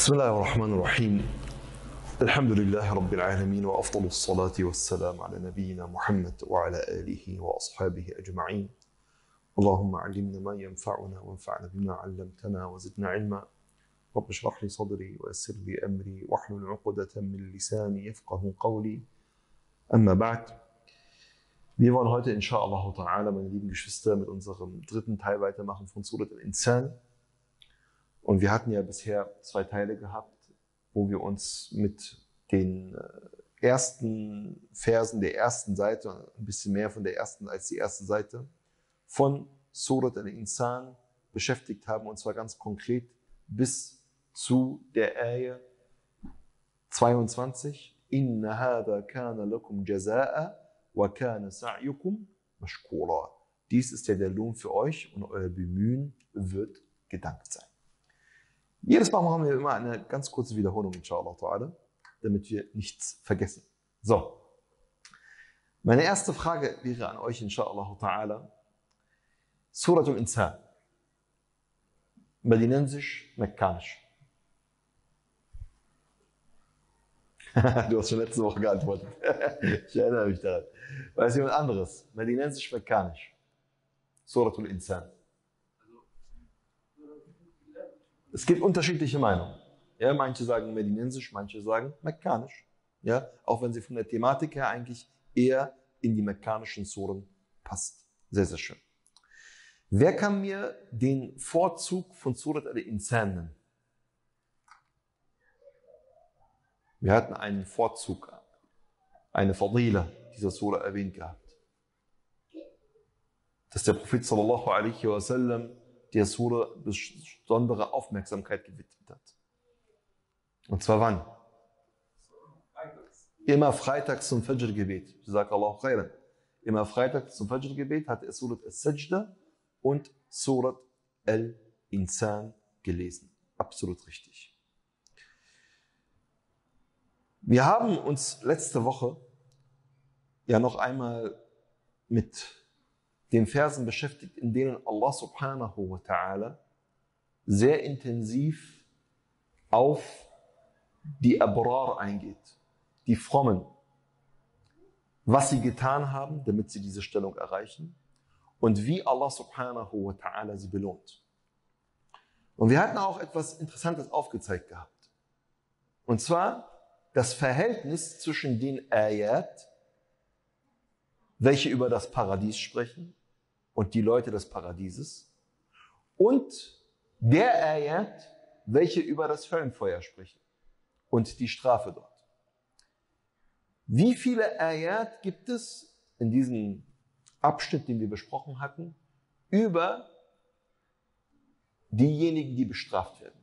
بسم الله الرحمن الرحيم الحمد لله رب العالمين وأفضل الصلاة والسلام على نبينا محمد وعلى آله وأصحابه أجمعين. اللهم علمنا ما ينفعنا وانفعنا بما علمتنا وزدنا علما. رب اشرح لي صدري ويسر لي أمري واحلل عقدة من لساني يفقه قولي. Amma ba'd. Wir wollen heute inshallah ta'ala, meine lieben Geschwister, mit unserem dritten Teil weitermachen von Surat al-Insan. Und wir hatten ja bisher 2 Teile gehabt, wo wir uns mit den ersten Versen der ersten Seite, ein bisschen mehr von der ersten als die erste Seite, von Surat al-Insan beschäftigt haben, und zwar ganz konkret bis zu der Ayah 22. Inna hada kana lakum jazaa'a wa kana sa'yukum mashkura. Dies ist ja der Lohn für euch und euer Bemühen wird gedankt sein. Jedes Mal machen wir immer eine ganz kurze Wiederholung, inshallah ta'ala, damit wir nichts vergessen. So. Meine erste Frage wäre an euch, inshallah ta'ala. Surat al-Insan. Madinensisch, Mekkanisch. Du hast schon letzte Woche geantwortet. Ich erinnere mich daran. Weiß jemand anderes? Madinensisch, Mekkanisch. Surat al-Insan. Es gibt unterschiedliche Meinungen. Ja, manche sagen Medinensisch, manche sagen Mekkanisch. Ja, auch wenn sie von der Thematik her eigentlich eher in die mekkanischen Suren passt. Sehr, sehr schön. Wer kann mir den Vorzug von Surat al-Insan nennen? Wir hatten einen Vorzug, eine Fadila dieser Sura erwähnt gehabt. Dass der Prophet sallallahu alaihi wasallam der Sura besondere Aufmerksamkeit gewidmet hat. Und zwar wann? Immer freitags zum Fajr-Gebet. Jazakallahu khairan. Immer freitags zum Fajr-Gebet hat er Surat al-Sajda und Surat al-Insan gelesen. Absolut richtig. Wir haben uns letzte Woche ja noch einmal mit den Versen beschäftigt, in denen Allah subhanahu wa ta'ala sehr intensiv auf die Abrar eingeht, die Frommen, was sie getan haben, damit sie diese Stellung erreichen und wie Allah subhanahu wa ta'ala sie belohnt. Und wir hatten auch etwas Interessantes aufgezeigt gehabt. Und zwar das Verhältnis zwischen den Ayat, welche über das Paradies sprechen, und die Leute des Paradieses, und der Ayat, welche über das Höllenfeuer sprechen und die Strafe dort. Wie viele Ayat gibt es in diesem Abschnitt, den wir besprochen hatten, über diejenigen, die bestraft werden?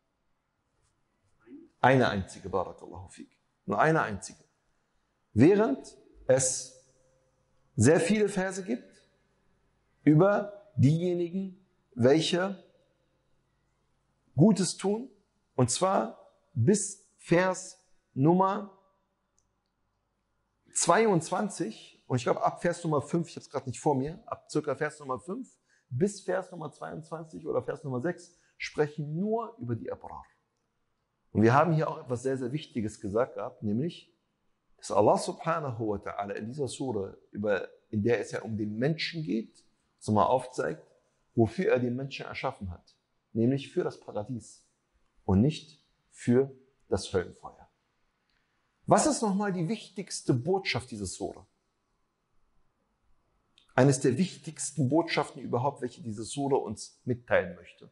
Eine einzige, Barakallahu fik. Nur eine einzige. Während es sehr viele Verse gibt über diejenigen, welche Gutes tun, und zwar bis Vers Nummer 22, und ich glaube ab Vers Nummer 5, ich habe es gerade nicht vor mir, ab circa Vers Nummer 5 bis Vers Nummer 22 oder Vers Nummer 6 sprechen nur über die Abrar. Und wir haben hier auch etwas sehr, sehr Wichtiges gesagt gehabt, nämlich, dass Allah subhanahu wa ta'ala in dieser Sura, in der es ja um den Menschen geht, so mal aufzeigt, wofür er den Menschen erschaffen hat. Nämlich für das Paradies und nicht für das Höllenfeuer. Was ist nochmal die wichtigste Botschaft dieser Sura? Eines der wichtigsten Botschaften überhaupt, welche diese Sura uns mitteilen möchte.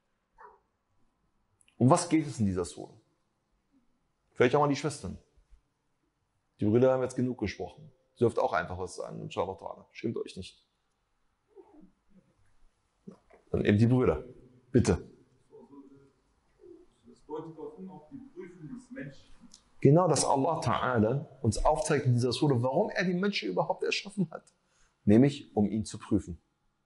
Um was geht es in dieser Sura? Vielleicht auch mal die Schwestern. Die Brüder haben jetzt genug gesprochen. Sie dürft auch einfach was sagen, inshallah ta'ala. Schämt euch nicht. Dann eben die Brüder. Bitte. Das deutet darauf hin, auf die Prüfung des Menschen. Genau, dass Allah ta'ala uns aufzeigt in dieser Sura, warum er den Menschen überhaupt erschaffen hat. Nämlich, um ihn zu prüfen.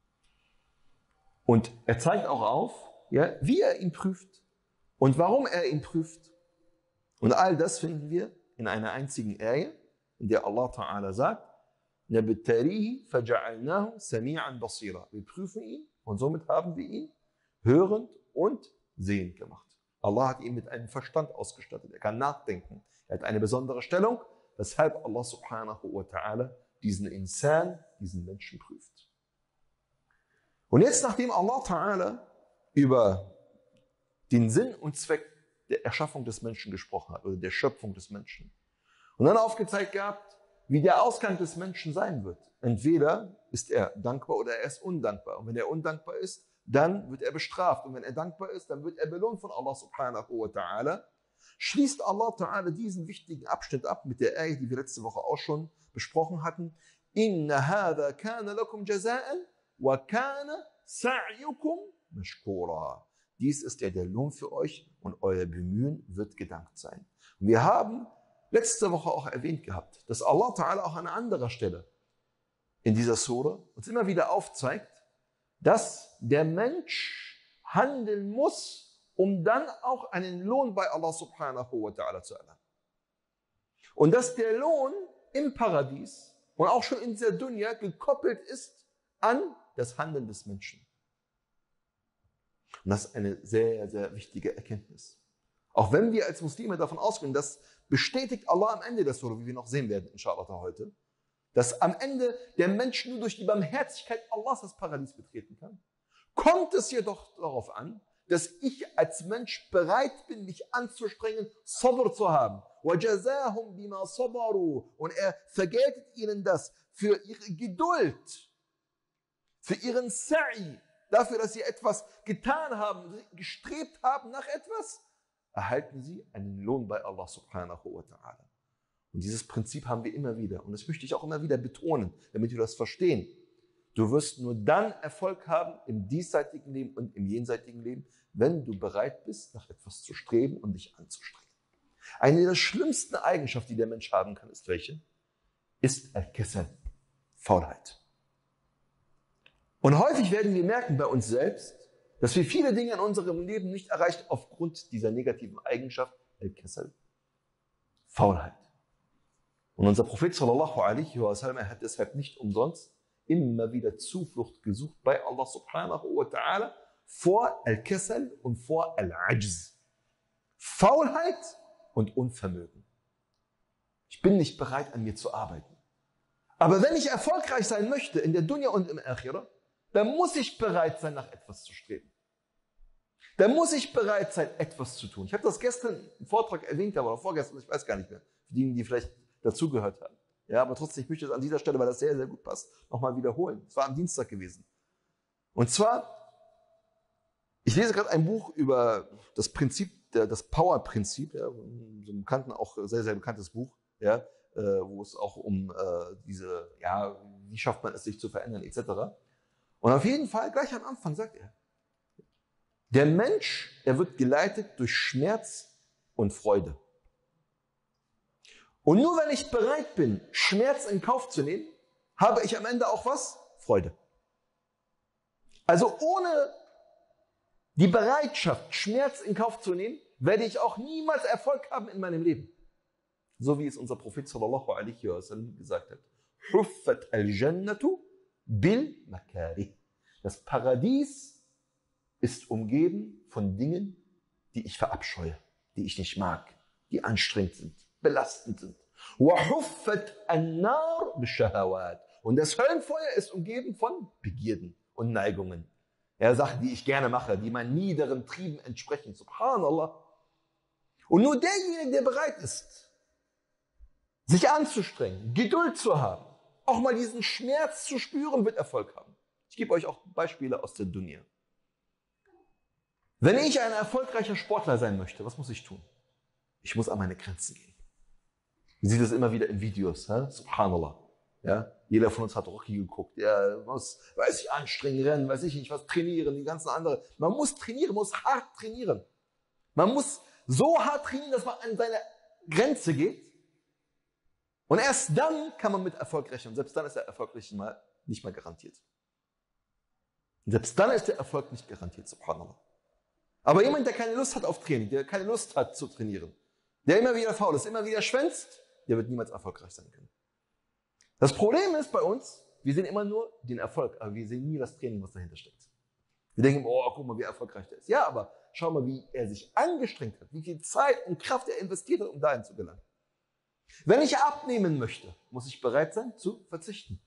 Und er zeigt auch auf, ja, wie er ihn prüft und warum er ihn prüft. Und all das finden wir in einer einzigen Ayah, in der Allah ta'ala sagt, نَبْتَلِيهِ فَجَعَلْنَاهُ سَمِيعًا بَصِيرًا. Wir prüfen ihn und somit haben wir ihn hörend und sehend gemacht. Allah hat ihn mit einem Verstand ausgestattet. Er kann nachdenken. Er hat eine besondere Stellung, weshalb Allah subhanahu wa ta'ala diesen Insan, diesen Menschen prüft. Und jetzt, nachdem Allah ta'ala über den Sinn und Zweck der Erschaffung des Menschen gesprochen hat, oder der Schöpfung des Menschen, und dann aufgezeigt gehabt, wie der Ausgang des Menschen sein wird. Entweder ist er dankbar oder er ist undankbar. Und wenn er undankbar ist, dann wird er bestraft. Und wenn er dankbar ist, dann wird er belohnt von Allah subhanahu wa ta'ala. Schließt Allah ta'ala diesen wichtigen Abschnitt ab mit der Ayah, die wir letzte Woche auch schon besprochen hatten. Inna hadha kana lakum jaza'an wa kana sa'yukum mashkura. Dies ist ja der Lohn für euch und euer Bemühen wird gedankt sein. Und wir haben letzte Woche auch erwähnt gehabt, dass Allah ta'ala auch an anderer Stelle in dieser Sura uns immer wieder aufzeigt, dass der Mensch handeln muss, um dann auch einen Lohn bei Allah subhanahu wa ta'ala zu erlangen. Und dass der Lohn im Paradies und auch schon in dieser Dunya gekoppelt ist an das Handeln des Menschen. Und das ist eine sehr, sehr wichtige Erkenntnis. Auch wenn wir als Muslime davon ausgehen, das bestätigt Allah am Ende der Surah, wie wir noch sehen werden, inshallah heute, dass am Ende der Mensch nur durch die Barmherzigkeit Allahs das Paradies betreten kann, kommt es jedoch darauf an, dass ich als Mensch bereit bin, mich anzustrengen, Sabr zu haben. وَجَزَاهُمْ بِمَا صَبَرُوا. Und er vergeltet ihnen das für ihre Geduld, für ihren Sa'i, dafür, dass sie etwas getan haben, gestrebt haben nach etwas, erhalten sie einen Lohn bei Allah subhanahu wa ta'ala. Und dieses Prinzip haben wir immer wieder. Und das möchte ich auch immer wieder betonen, damit wir das verstehen. Du wirst nur dann Erfolg haben im diesseitigen Leben und im jenseitigen Leben, wenn du bereit bist, nach etwas zu streben und dich anzustrengen. Eine der schlimmsten Eigenschaften, die der Mensch haben kann, ist welche? Ist Al-Kasal, Faulheit. Und häufig werden wir merken bei uns selbst, dass wir viele Dinge in unserem Leben nicht erreichen aufgrund dieser negativen Eigenschaft, Al-Kasal, Faulheit. Und unser Prophet sallallahu alaihi wa sallam hat deshalb nicht umsonst immer wieder Zuflucht gesucht bei Allah subhanahu wa ta'ala vor Al-Kasal und vor Al-Ajz. Faulheit und Unvermögen. Ich bin nicht bereit, an mir zu arbeiten. Aber wenn ich erfolgreich sein möchte in der Dunya und im Akhirah, dann muss ich bereit sein, nach etwas zu streben. Dann muss ich bereit sein, etwas zu tun. Ich habe das gestern im Vortrag erwähnt, aber vorgestern, ich weiß gar nicht mehr, für diejenigen, die vielleicht dazugehört haben. Ja, aber trotzdem, ich möchte es an dieser Stelle, weil das sehr, sehr gut passt, nochmal wiederholen. Es war am Dienstag gewesen. Und zwar, ich lese gerade ein Buch über das Prinzip, das Power-Prinzip, ja, so ein bekannten, auch sehr, sehr bekanntes Buch, ja, wo es auch um diese, ja, wie schafft man es, sich zu verändern, etc. Und auf jeden Fall, gleich am Anfang sagt er, der Mensch, er wird geleitet durch Schmerz und Freude. Und nur wenn ich bereit bin, Schmerz in Kauf zu nehmen, habe ich am Ende auch was? Freude. Also ohne die Bereitschaft, Schmerz in Kauf zu nehmen, werde ich auch niemals Erfolg haben in meinem Leben. So wie es unser Prophet sallallahu alaihi wa sallam gesagt hat. Huffat al-Jannatu bil Makari. Das Paradies ist umgeben von Dingen, die ich verabscheue, die ich nicht mag, die anstrengend sind, belastend sind. وَحُفَّتْ النَّارُ بِالشَّهَوَاتِ. Und das Höllenfeuer ist umgeben von Begierden und Neigungen. Ja, Sachen, die ich gerne mache, die meinen niederen Trieben entsprechen. Subhanallah. Und nur derjenige, der bereit ist, sich anzustrengen, Geduld zu haben, auch mal diesen Schmerz zu spüren, wird Erfolg haben. Ich gebe euch auch Beispiele aus der Dunya. Wenn ich ein erfolgreicher Sportler sein möchte, was muss ich tun? Ich muss an meine Grenzen gehen. Man sieht das immer wieder in Videos, Subhanallah. Ja? Jeder von uns hat Rocky geguckt. Ja, muss, weiß ich, anstrengen, rennen, weiß ich nicht, was trainieren, die ganzen anderen. Man muss trainieren, man muss hart trainieren. Man muss so hart trainieren, dass man an seine Grenze geht. Und erst dann kann man mit Erfolg rechnen. Und selbst dann ist der Erfolg nicht mal garantiert. Und selbst dann ist der Erfolg nicht garantiert, subhanallah. Aber jemand, der keine Lust hat auf Training, der keine Lust hat zu trainieren, der immer wieder faul ist, immer wieder schwänzt, der wird niemals erfolgreich sein können. Das Problem ist bei uns, wir sehen immer nur den Erfolg, aber wir sehen nie das Training, was dahinter steckt. Wir denken, oh, guck mal, wie erfolgreich der ist. Ja, aber schau mal, wie er sich angestrengt hat, wie viel Zeit und Kraft er investiert hat, um dahin zu gelangen. Wenn ich abnehmen möchte, muss ich bereit sein zu verzichten.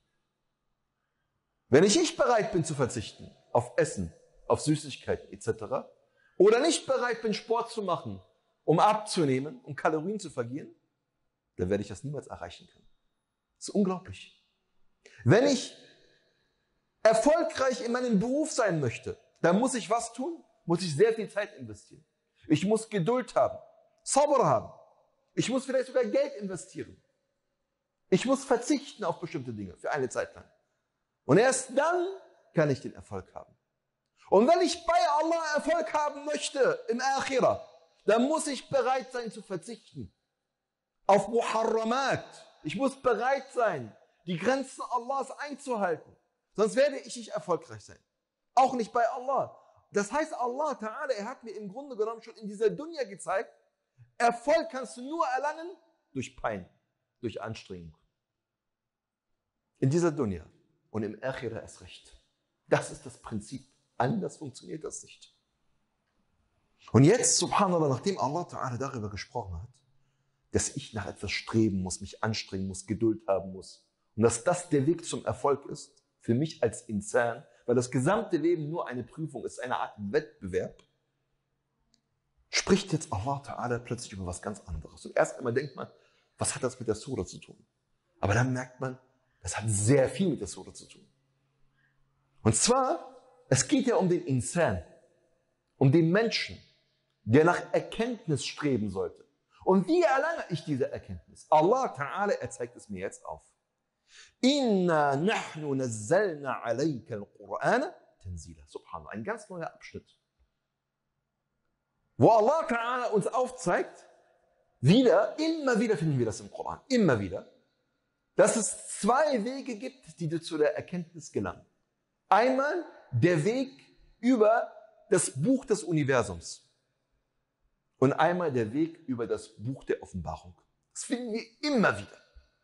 Wenn ich nicht bereit bin zu verzichten auf Essen, auf Süßigkeiten etc. oder nicht bereit bin, Sport zu machen, um abzunehmen, um Kalorien zu verlieren, dann werde ich das niemals erreichen können. Das ist unglaublich. Wenn ich erfolgreich in meinem Beruf sein möchte, dann muss ich was tun? Muss ich sehr viel Zeit investieren. Ich muss Geduld haben, Sabr haben. Ich muss vielleicht sogar Geld investieren. Ich muss verzichten auf bestimmte Dinge für eine Zeit lang. Und erst dann kann ich den Erfolg haben. Und wenn ich bei Allah Erfolg haben möchte im Akhirah, dann muss ich bereit sein zu verzichten auf Muharramat. Ich muss bereit sein, die Grenzen Allahs einzuhalten. Sonst werde ich nicht erfolgreich sein. Auch nicht bei Allah. Das heißt, Allah Ta'ala, er hat mir im Grunde genommen schon in dieser Dunya gezeigt, Erfolg kannst du nur erlangen durch Pein, durch Anstrengung. In dieser Dunya und im Akhirah erst recht. Das ist das Prinzip. Anders funktioniert das nicht. Und jetzt, subhanallah, nachdem Allah Ta'ala darüber gesprochen hat, dass ich nach etwas streben muss, mich anstrengen muss, Geduld haben muss und dass das der Weg zum Erfolg ist, für mich als Insan, weil das gesamte Leben nur eine Prüfung ist, eine Art Wettbewerb, spricht jetzt Allah Ta'ala plötzlich über was ganz anderes. Und erst einmal denkt man, was hat das mit der Sura zu tun? Aber dann merkt man, das hat sehr viel mit der Sura zu tun. Und zwar, es geht ja um den Insan, um den Menschen, der nach Erkenntnis streben sollte. Und wie erlange ich diese Erkenntnis? Allah Ta'ala, er zeigt es mir jetzt auf. Inna nahnu nazzalna alayka al-Qur'ana tanzila. Subhanallah, ein ganz neuer Abschnitt. Wo Allah Ta'ala uns aufzeigt, immer wieder finden wir das im Koran, immer wieder, dass es zwei Wege gibt, die zu der Erkenntnis gelangen. Einmal der Weg über das Buch des Universums und einmal der Weg über das Buch der Offenbarung. Das finden wir immer wieder.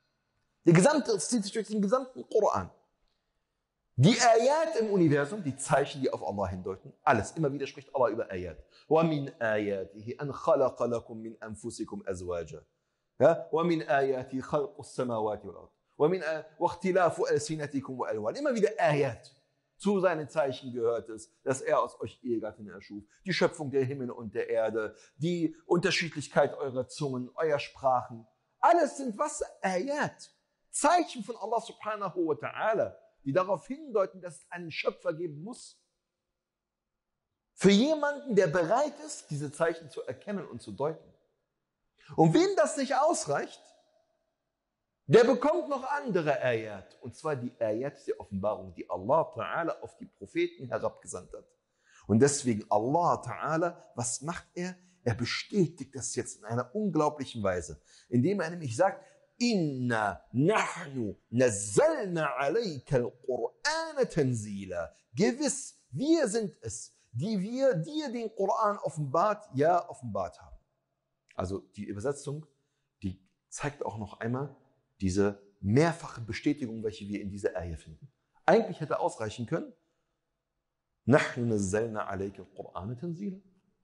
Das zieht sich durch den gesamten Koran. Die Ayat im Universum, die Zeichen, die auf Allah hindeuten, alles. Immer wieder spricht Allah über Ayat. وَمِنْ آيَاتِهِ أَنْ خَلَقَ لَكُمْ مِنْ أَنفُسِكُمْ أَزْوَاجًا وَمِنْ آيَاتِهِ خَلْقُ السَّمَاوَاتِ وَالْأَرْضِ وَاخْتِلَافُ أَلْسِنَتِكُمْ وَأَلْوَانِكُمْ. Immer wieder Ayat. Zu seinen Zeichen gehört es, dass er aus euch Ehegatten erschuf. Die Schöpfung der Himmel und der Erde, die Unterschiedlichkeit eurer Zungen, eurer Sprachen. Alles sind was? Ayat. Zeichen von Allah subhanahu wa ta'ala, die darauf hindeuten, dass es einen Schöpfer geben muss. Für jemanden, der bereit ist, diese Zeichen zu erkennen und zu deuten. Und wem das nicht ausreicht, der bekommt noch andere Ayat. Und zwar die Ayat der Offenbarung, die Allah Ta'ala auf die Propheten herabgesandt hat. Und deswegen Allah Ta'ala, was macht er? Er bestätigt das jetzt in einer unglaublichen Weise, indem er nämlich sagt, Inna nahnu nazzalna alayka al-Qur'ana tanzila. Gewiss, wir sind es, die wir dir den Koran offenbart haben. Also die Übersetzung, die zeigt auch noch einmal diese mehrfache Bestätigung, welche wir in dieser Ayah finden. Eigentlich hätte ausreichen können, Nahnu nazzalna alayka al-Qur'ana tanzila.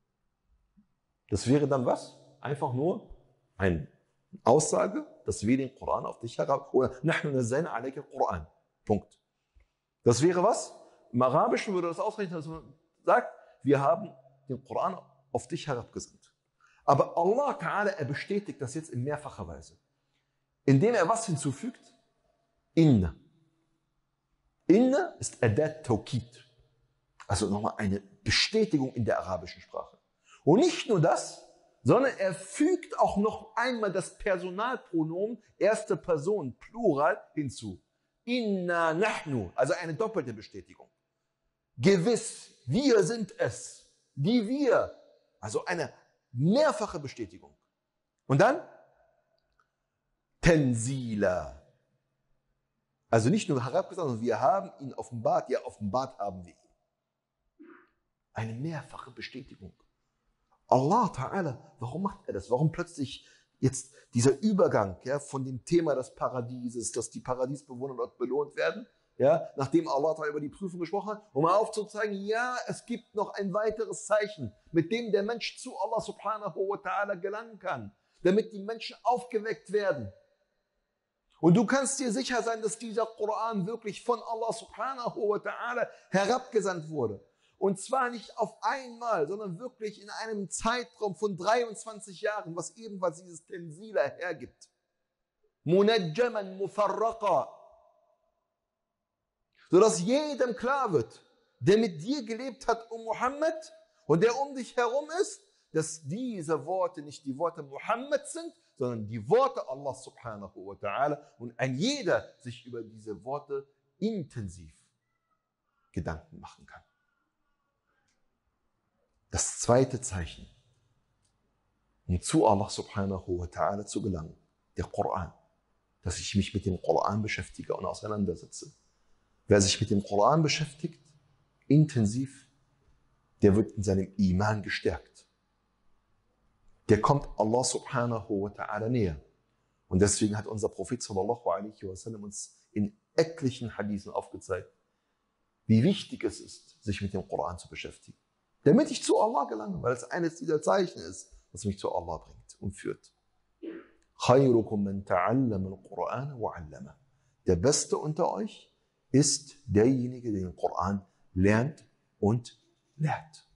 Das wäre dann was? Einfach nur eine Aussage, dass wir den Koran auf dich herab, oder Nahnu nazzalna alayka al-Qur'an. Punkt. Das wäre was? Im Arabischen würde das ausreichen, dass man sagt, wir haben den Koran auf dich herabgesandt. Aber Allah Ta'ala, er bestätigt das jetzt in mehrfacher Weise. Indem er was hinzufügt? Inna. Inna ist Adat Tawkid. Also nochmal eine Bestätigung in der arabischen Sprache. Und nicht nur das, sondern er fügt auch noch einmal das Personalpronomen erste Person, Plural, hinzu. Inna nahnu, also eine doppelte Bestätigung. Gewiss, wir sind es, die wir, also eine mehrfache Bestätigung. Und dann Tenzila. Also nicht nur herabgesandt, sondern wir haben ihn offenbart, ja, offenbart haben wir ihn. Eine mehrfache Bestätigung. Allah Ta'ala, warum macht er das? Warum plötzlich jetzt dieser Übergang, ja, von dem Thema des Paradieses, dass die Paradiesbewohner dort belohnt werden, ja, nachdem Allah über die Prüfung gesprochen hat, um aufzuzeigen, ja, es gibt noch ein weiteres Zeichen, mit dem der Mensch zu Allah subhanahu wa ta'ala gelangen kann, damit die Menschen aufgeweckt werden. Und du kannst dir sicher sein, dass dieser Koran wirklich von Allah subhanahu wa ta'ala herabgesandt wurde. Und zwar nicht auf einmal, sondern wirklich in einem Zeitraum von 23 Jahren, was ebenfalls dieses Tensila hergibt. Munajjaman mufarraqa. Sodass jedem klar wird, der mit dir gelebt hat, Muhammad, und der um dich herum ist, dass diese Worte nicht die Worte Muhammad sind, sondern die Worte Allah subhanahu wa ta'ala, und ein jeder sich über diese Worte intensiv Gedanken machen kann. Das zweite Zeichen, um zu Allah subhanahu wa ta'ala zu gelangen, der Koran, dass ich mich mit dem Koran beschäftige und auseinandersetze. Wer sich mit dem Koran beschäftigt, intensiv, der wird in seinem Iman gestärkt. Der kommt Allah subhanahu wa ta'ala näher. Und deswegen hat unser Prophet sallallahu alaihi wasallam uns in etlichen Hadithen aufgezeigt, wie wichtig es ist, sich mit dem Koran zu beschäftigen. Damit ich zu Allah gelange, weil es eines dieser Zeichen ist, was mich zu Allah bringt und führt. خَيْرُكُمْ مَنْ تَعَلَّمَ الْقُرْآنَ وَعَلَّمَهُ. Der Beste unter euch ist derjenige, der den Koran lernt und lehrt.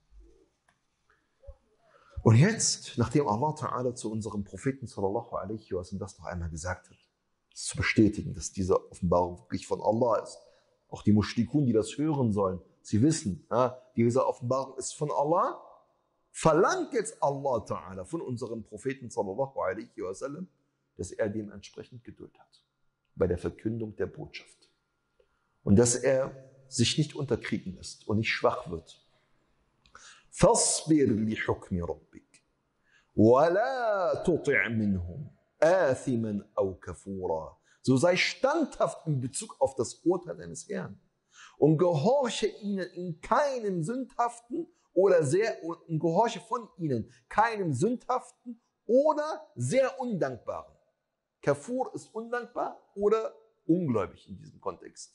Und jetzt, nachdem Allah Ta'ala zu unserem Propheten sallallahu alaihi wasallam das noch einmal gesagt hat, zu bestätigen, dass diese Offenbarung wirklich von Allah ist, auch die Mushrikun, die das hören sollen, sie wissen, ja, diese Offenbarung ist von Allah, verlangt jetzt Allah Ta'ala von unserem Propheten sallallahu alaihi wasallam, dass er dementsprechend Geduld hat bei der Verkündung der Botschaft. Und dass er sich nicht unterkriegen lässt und nicht schwach wird. فَاصْبِرْ لِحُكْمِ رَبِّكَ وَلَا تُطِعْ مِنْهُمْ آثِمًا أَوْ كَفُورًا. So sei standhaft in Bezug auf das Urteil deines Herrn und gehorche ihnen in keinem sündhaften und gehorche von ihnen keinem sündhaften oder sehr undankbaren. Kafur ist undankbar oder ungläubig in diesem Kontext.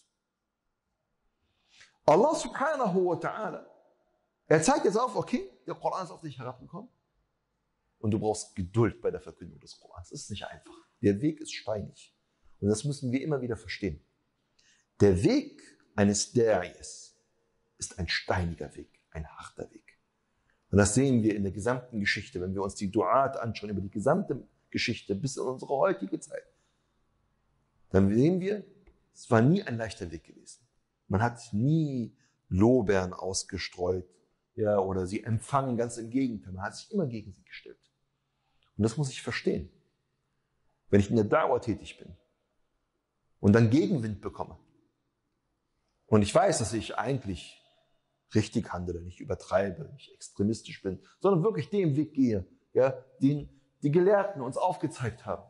Allah subhanahu wa ta'ala, er zeigt jetzt auf, okay, der Koran ist auf dich herabgekommen und du brauchst Geduld bei der Verkündung des Korans. Es ist nicht einfach. Der Weg ist steinig. Und das müssen wir immer wieder verstehen. Der Weg eines Da'is ist ein steiniger Weg, ein harter Weg. Und das sehen wir in der gesamten Geschichte, wenn wir uns die Du'at anschauen, über die gesamte Geschichte bis in unsere heutige Zeit. Dann sehen wir, es war nie ein leichter Weg gewesen. Man hat nie Lorbeeren ausgestreut, ja, oder sie empfangen, ganz im Gegenteil. Man hat sich immer gegen sie gestellt. Und das muss ich verstehen. Wenn ich in der Da'wah tätig bin und dann Gegenwind bekomme und ich weiß, dass ich eigentlich richtig handle, nicht übertreibe, nicht extremistisch bin, sondern wirklich den Weg gehe, ja, den die Gelehrten uns aufgezeigt haben,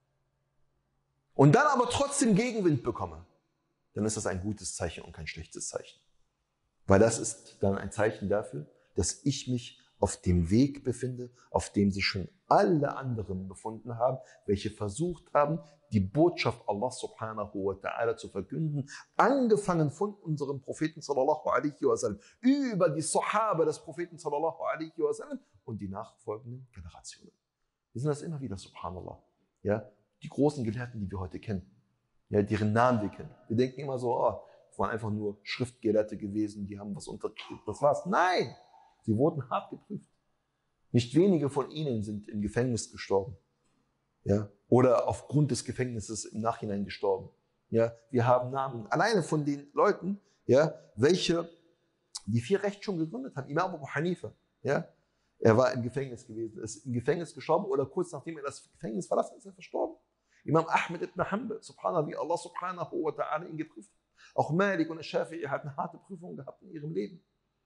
und dann aber trotzdem Gegenwind bekomme, dann ist das ein gutes Zeichen und kein schlechtes Zeichen. Weil das ist dann ein Zeichen dafür, dass ich mich auf dem Weg befinde, auf dem sich schon alle anderen befunden haben, welche versucht haben, die Botschaft Allah subhanahu wa ta'ala zu verkünden, angefangen von unserem Propheten sallallahu alaihi wasallam, über die Sahaba des Propheten sallallahu alaihi wasallam und die nachfolgenden Generationen. Wir sehen das immer wieder, subhanallah. Ja, die großen Gelehrten, die wir heute kennen, ja, deren Namen wir kennen. Wir denken immer so, oh, es waren einfach nur Schriftgelehrte gewesen, die haben was unterdrückt, das war's. Nein! Sie wurden hart geprüft. Nicht wenige von ihnen sind im Gefängnis gestorben. Ja, oder aufgrund des Gefängnisses im Nachhinein gestorben. Ja, wir haben Namen alleine von den Leuten, ja, welche die 4 Recht schon gegründet haben. Imam Abu Hanifa, ja, er war im Gefängnis gewesen, ist im Gefängnis gestorben oder kurz nachdem er das Gefängnis verlassen ist, er verstorben. Imam Ahmed ibn Hanbal, subhanallah, wie Allah subhanahu wa ta'ala ihn geprüft hat. Auch Malik und Shafi'i hatten harte Prüfungen gehabt in ihrem Leben.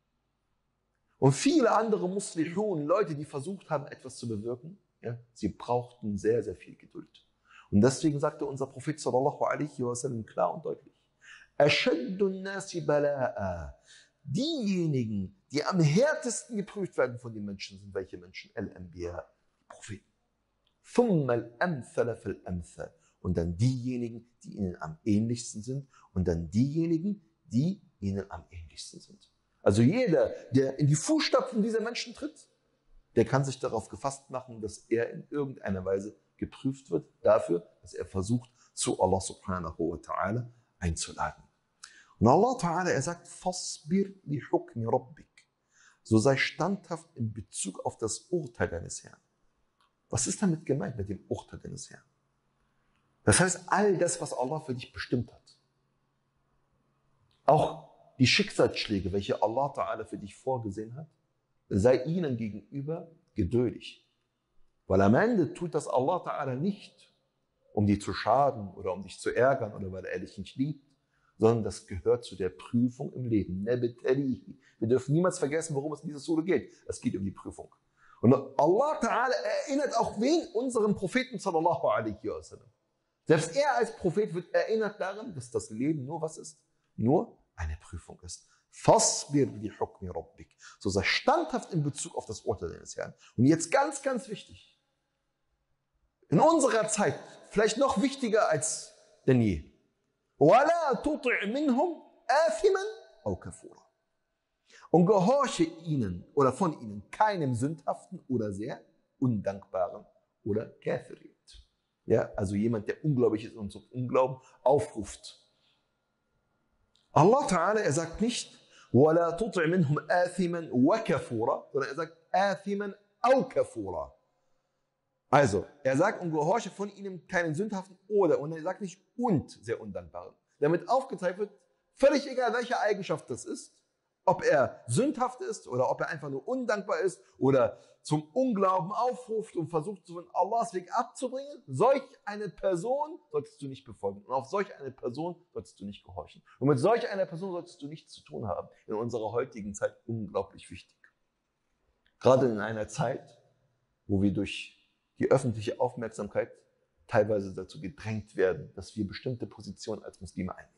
Und viele andere Muslihun, Leute, die versucht haben, etwas zu bewirken, ja, sie brauchten sehr, sehr viel Geduld. Und deswegen sagte unser Prophet sallallahu alaihi wasallam klar und deutlich, Ashaddun nasi bala'a. Diejenigen, die am härtesten geprüft werden von den Menschen, sind welche Menschen? Al-Anbiya, die Propheten. Thumma al-amthal fal-amthal. und dann diejenigen, die ihnen am ähnlichsten sind und dann diejenigen, die ihnen am ähnlichsten sind. Also jeder, der in die Fußstapfen dieser Menschen tritt, der kann sich darauf gefasst machen, dass er in irgendeiner Weise geprüft wird dafür, dass er versucht, zu Allah subhanahu wa ta'ala einzuladen. Und Allah ta'ala, er sagt, Fasbir li hukmi rabbik. So sei standhaft in Bezug auf das Urteil deines Herrn. Was ist damit gemeint mit dem Urteil deines Herrn? Das heißt, all das, was Allah für dich bestimmt hat. Auch die Schicksalsschläge, welche Allah ta'ala für dich vorgesehen hat, sei ihnen gegenüber geduldig. Weil am Ende tut das Allah ta'ala nicht, um dich zu schaden oder um dich zu ärgern oder weil er dich nicht liebt, sondern das gehört zu der Prüfung im Leben. Wir dürfen niemals vergessen, worum es in dieser Sure geht. Es geht um die Prüfung. Und Allah ta'ala erinnert auch wen? Unseren Propheten sallallahu alaihi wasallam. Selbst er als Prophet wird erinnert daran, dass das Leben nur was ist? Nur eine Prüfung ist. Fasbir li hukmi rabbik. So sei standhaft in Bezug auf das Urteil deines Herrn. Und jetzt ganz, ganz wichtig. In unserer Zeit, vielleicht noch wichtiger als denn je. وَلَا تُطِعْ مِنْهُمْ آثِمًا أَوْ كَفُورًا. Und gehorche ihnen oder von ihnen keinem sündhaften oder sehr undankbaren oder Kafirin. Ja, also jemand, der ungläubig ist und zum Unglauben aufruft. Allah Ta'ala, er sagt nicht, وَلَا تُطِعْ مِنْهُمْ آثِمًا وَكَفُورًا, sondern er sagt, آثِمًا أَوْ كَفُورًا. Also, er sagt, und gehorche von ihnen keinen sündhaften oder, und er sagt nicht und sehr undankbaren. Damit aufgezeigt wird, völlig egal, welche Eigenschaft das ist, ob er sündhaft ist oder ob er einfach nur undankbar ist oder zum Unglauben aufruft und versucht, von Allahs Weg abzubringen, solch eine Person solltest du nicht befolgen. Und auf solch eine Person solltest du nicht gehorchen. Und mit solch einer Person solltest du nichts zu tun haben. In unserer heutigen Zeit unglaublich wichtig. Gerade in einer Zeit, wo wir durch die öffentliche Aufmerksamkeit teilweise dazu gedrängt werden, dass wir bestimmte Positionen als Muslime einnehmen.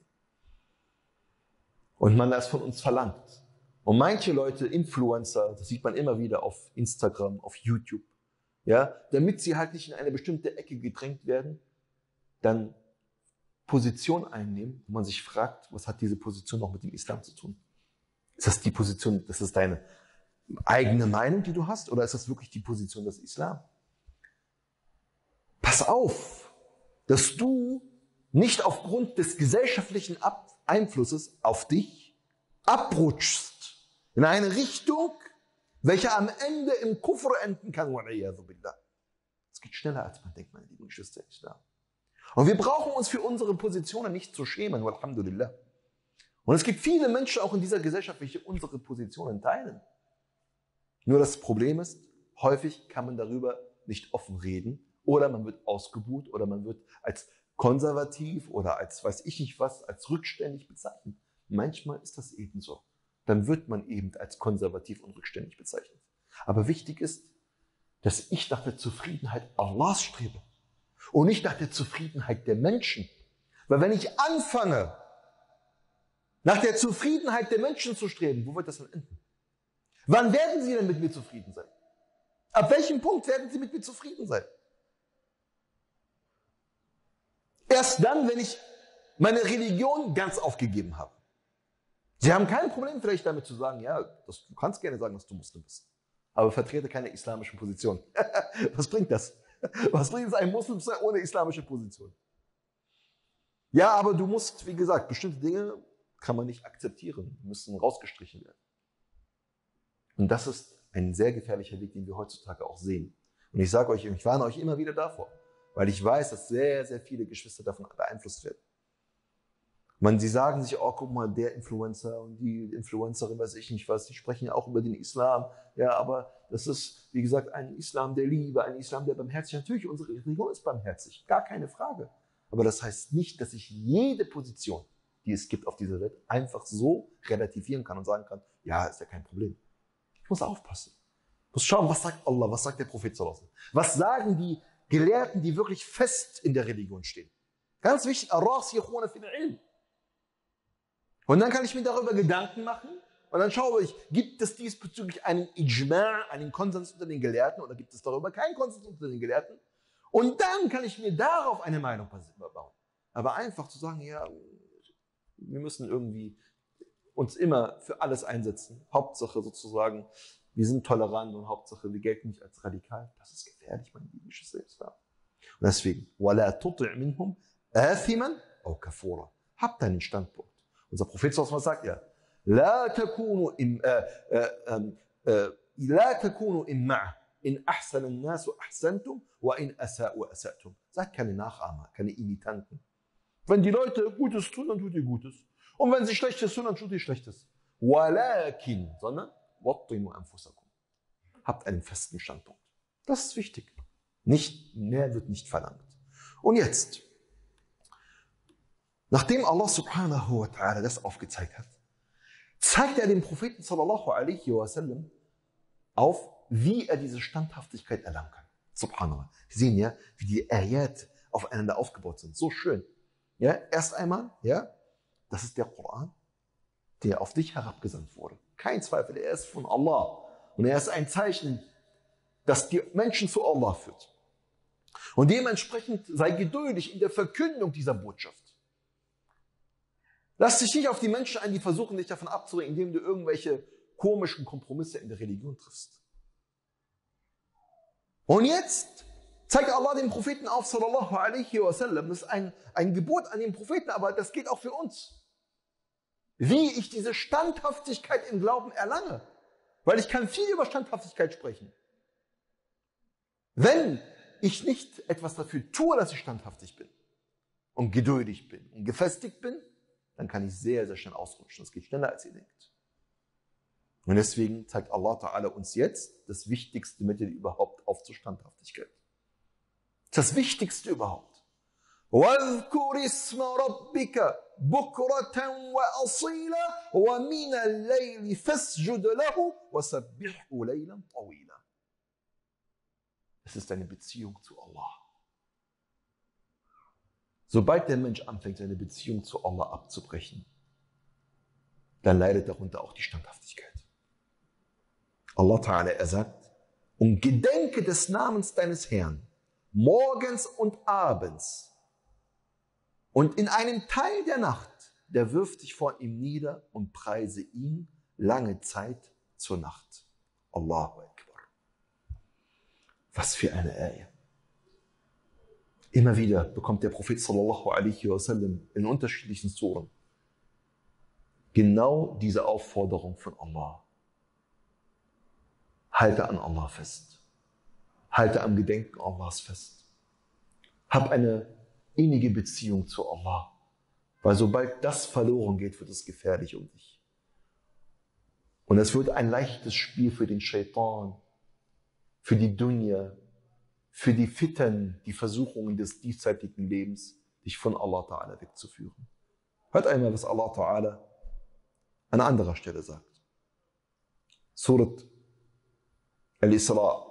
Und man das von uns verlangt. Und manche Leute, Influencer, das sieht man immer wieder auf Instagram, auf YouTube, ja, damit sie halt nicht in eine bestimmte Ecke gedrängt werden, dann Position einnehmen, wo man sich fragt, was hat diese Position noch mit dem Islam zu tun? Ist das die Position, das ist deine eigene Meinung, die du hast, oder ist das wirklich die Position des Islam? Pass auf, dass du nicht aufgrund des gesellschaftlichen Einflusses auf dich abrutschst in eine Richtung, welche am Ende im Kufr enden kann. Es geht schneller, als man denkt, meine lieben Geschwister im Islam. Und wir brauchen uns für unsere Positionen nicht zu schämen, alhamdulillah. Und es gibt viele Menschen auch in dieser Gesellschaft, welche unsere Positionen teilen. Nur das Problem ist, häufig kann man darüber nicht offen reden oder man wird ausgebuht oder man wird als konservativ oder als weiß ich nicht was, als rückständig bezeichnet. Manchmal ist das eben so. Dann wird man eben als konservativ und rückständig bezeichnet. Aber wichtig ist, dass ich nach der Zufriedenheit Allahs strebe und nicht nach der Zufriedenheit der Menschen. Weil wenn ich anfange, nach der Zufriedenheit der Menschen zu streben, wo wird das dann enden? Wann werden sie denn mit mir zufrieden sein? Ab welchem Punkt werden sie mit mir zufrieden sein? Erst dann, wenn ich meine Religion ganz aufgegeben habe. Sie haben kein Problem vielleicht damit zu sagen, ja, du kannst gerne sagen, dass du Muslim bist, aber vertrete keine islamische Position. Was bringt das? Was bringt es, ein Muslim zu sein ohne islamische Position? Ja, aber du musst, wie gesagt, bestimmte Dinge kann man nicht akzeptieren, müssen rausgestrichen werden. Und das ist ein sehr gefährlicher Weg, den wir heutzutage auch sehen. Und ich sage euch, ich warne euch immer wieder davor, weil ich weiß, dass sehr, sehr viele Geschwister davon beeinflusst werden. Sie sagen sich, oh, guck mal, der Influencer und die Influencerin, weiß ich nicht was, die sprechen ja auch über den Islam. Ja, aber das ist, wie gesagt, ein Islam der Liebe, ein Islam der Barmherzigkeit. Natürlich, unsere Religion ist barmherzig, gar keine Frage. Aber das heißt nicht, dass ich jede Position, die es gibt auf dieser Welt, einfach so relativieren kann und sagen kann, ja, ist ja kein Problem. Ich muss aufpassen. Ich muss schauen, was sagt Allah, was sagt der Prophet sallallahu alaihi wasallam. Was sagen die Gelehrten, die wirklich fest in der Religion stehen? Ganz wichtig, ar-rasikhuna fil ilm. Und dann kann ich mir darüber Gedanken machen und dann schaue ich, gibt es diesbezüglich einen Ijma', einen Konsens unter den Gelehrten oder gibt es darüber keinen Konsens unter den Gelehrten? Und dann kann ich mir darauf eine Meinung bauen. Aber einfach zu sagen, ja, wir müssen irgendwie uns immer für alles einsetzen. Hauptsache sozusagen, wir sind tolerant und Hauptsache, wir gelten nicht als radikal. Das ist gefährlich, mein biblisches Islam. Und deswegen, وَلَا تُطِعْ مِنْهُمْ آثِمًا أَوْ كَفُورًا. Habt deinen Standpunkt. Unser Prophet was sagt ja, لَا تَكُونُوا إِمَّعَ إِنْ أَحْسَنَ النَّاسُ أَحْسَنْتُمْ وَإِنْ أَسَاءُوا أَسَأْتُمْ. Seid keine Nachahmer, keine Imitanten. Wenn die Leute Gutes tun, dann tut ihr Gutes. Und wenn sie Schlechtes tun, dann tut ihr Schlechtes. وَلَكِنْ, sondern وَطِّنُوا أَنفُسَكُمْ. Habt einen festen Standpunkt. Das ist wichtig. Nicht, mehr wird nicht verlangt. Und jetzt, nachdem Allah subhanahu wa ta'ala das aufgezeigt hat, zeigt er dem Propheten sallallahu alaihi wasallam auf, wie er diese Standhaftigkeit erlangen kann. Subhanallah. Wir sehen ja, wie die Ayat aufeinander aufgebaut sind. So schön. Ja, erst einmal, ja, das ist der Koran, der auf dich herabgesandt wurde. Kein Zweifel, er ist von Allah. Und er ist ein Zeichen, das die Menschen zu Allah führt. Und dementsprechend sei geduldig in der Verkündung dieser Botschaft. Lass dich nicht auf die Menschen ein, die versuchen, dich davon abzubringen, indem du irgendwelche komischen Kompromisse in der Religion triffst. Und jetzt zeigt Allah dem Propheten auf, sallallahu alaihi wasallam, das ist ein Gebot an den Propheten, aber das geht auch für uns. Wie ich diese Standhaftigkeit im Glauben erlange. Weil ich kann viel über Standhaftigkeit sprechen. Wenn ich nicht etwas dafür tue, dass ich standhaftig bin und geduldig bin und gefestigt bin, dann kann ich sehr, sehr schnell ausrutschen. Das geht schneller, als ihr denkt. Und deswegen zeigt Allah Ta'ala uns jetzt das wichtigste Mittel überhaupt auf zur Standhaftigkeit. Das Wichtigste überhaupt. وَاذْكُرِ اسْمَ رَبِّكَ بُكْرَةً وَأَصِيلًا وَمِنَ اللَّيْلِ فَاسْجُدْ لَهُ وَسَبِّحْهُ لَيْلًا طَوِيلًا. Es ist eine Beziehung zu Allah. Sobald der Mensch anfängt, seine Beziehung zu Allah abzubrechen, dann leidet darunter auch die Standhaftigkeit. Allah Ta'ala, er sagt, und gedenke des Namens deines Herrn, morgens und abends, und in einem Teil der Nacht, der wirft dich vor ihm nieder und preise ihn lange Zeit zur Nacht. Allahu Akbar. Was für eine Ayah. Immer wieder bekommt der Prophet sallallahu alaihi wasallam in unterschiedlichen Suren genau diese Aufforderung von Allah. Halte an Allah fest. Halte am Gedenken Allahs fest. Hab eine innige Beziehung zu Allah. Weil sobald das verloren geht, wird es gefährlich um dich. Und es wird ein leichtes Spiel für den Shaitan, für die Dunya, für die Fitan, die Versuchungen des diesseitigen Lebens, dich von Allah Ta'ala wegzuführen. Hört einmal, was Allah Ta'ala an anderer Stelle sagt. Surat Al-Isra.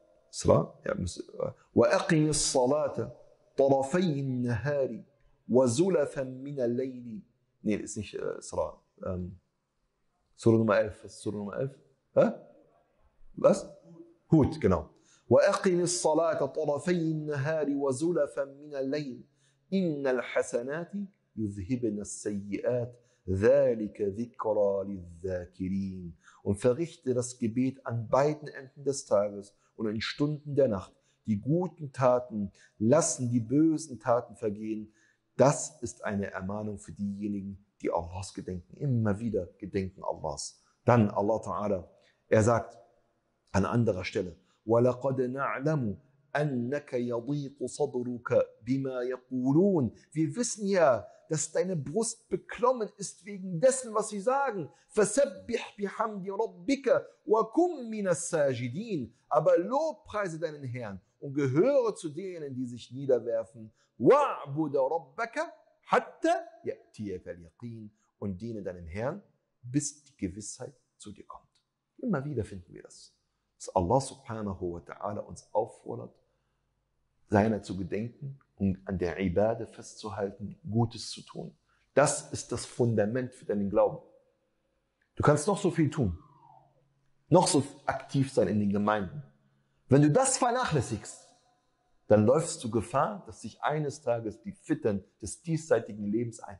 وَأَقِمِ الصَّلَاةَ طَرَفَيِ النَّهَارِ وَزُلَفًا مِنَ اللَّيْلِ. Nee, das ist nicht Isra. Surah Nummer 11. Was ist Surah Nummer 11? Was? Hud, genau. وَأَقِمِ الصَّلَاةَ طَرَفَيِ النَّهَارِ وَزُلَفًا مِنَ اللَّيْلِ إِنَّ الْحَسَنَاتِ يُذْهِبْنَ السَّيِّئَاتِ ذَلِكَ ذِكْرَى لِلذَّاكِرِينَ. Und verrichte das Gebet an beiden Enden des Tages und in Stunden der Nacht. Die guten Taten lassen die bösen Taten vergehen. Das ist eine Ermahnung für diejenigen, die Allahs gedenken. Immer wieder gedenken Allahs. Dann Allah Ta'ala, er sagt an anderer Stelle, وَلَقَدْ نَعْلَمُ أَنَّكَ يَضِيقُ صَدْرُكَ بِمَا يَقُولُونَ. Wir wissen ja, dass deine Brust beklommen ist wegen dessen, was sie sagen. فَسَبِّحْ بِحَمْدِ رَبِّكَ وَكُمْ مِنَ السَّاجِدِينَ. Aber lobpreise deinen Herrn und gehöre zu denen, die sich niederwerfen. وَاعْبُدَ رَبَّكَ حَتَّى يَأْتِيَكَ الْيَقِينَ. Und diene deinem Herrn, bis die Gewissheit zu dir kommt. Immer wieder finden wir das. Dass Allah subhanahu wa ta'ala uns auffordert, seiner zu gedenken und an der Ibade festzuhalten, Gutes zu tun. Das ist das Fundament für deinen Glauben. Du kannst noch so viel tun, noch so aktiv sein in den Gemeinden. Wenn du das vernachlässigst, dann läufst du Gefahr, dass sich eines Tages die Fitten des diesseitigen Lebens einholen.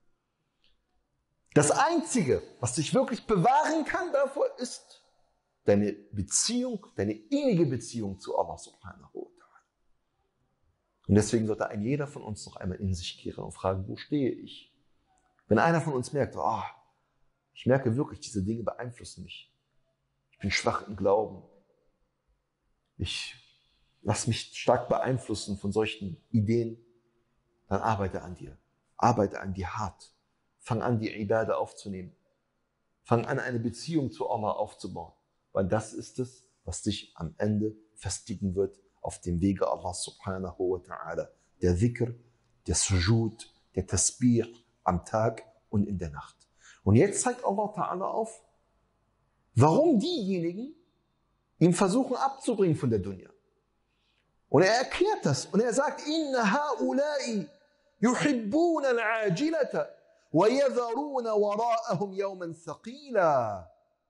Das Einzige, was dich wirklich bewahren kann davor, ist deine Beziehung, deine innige Beziehung zu Allah subhanahu wa ta'ala. Und deswegen sollte ein jeder von uns noch einmal in sich kehren und fragen, wo stehe ich? Wenn einer von uns merkt, ich merke wirklich, diese Dinge beeinflussen mich. Ich bin schwach im Glauben. Ich lasse mich stark beeinflussen von solchen Ideen. Dann arbeite an dir. Arbeite an dir hart. Fang an, die Ibadah aufzunehmen. Fang an, eine Beziehung zu Allah aufzubauen. Weil das ist es, was dich am Ende festigen wird auf dem Wege Allah subhanahu wa ta'ala. Der Dhikr, der Sujud, der Tasbih am Tag und in der Nacht. Und jetzt zeigt Allah ta'ala auf, warum diejenigen ihm versuchen abzubringen von der Dunya. Und er erklärt das und er sagt, Inna ha'ulai yuhibbuna al-ajilata wa yadharuna wara'ahum yawman thaqila.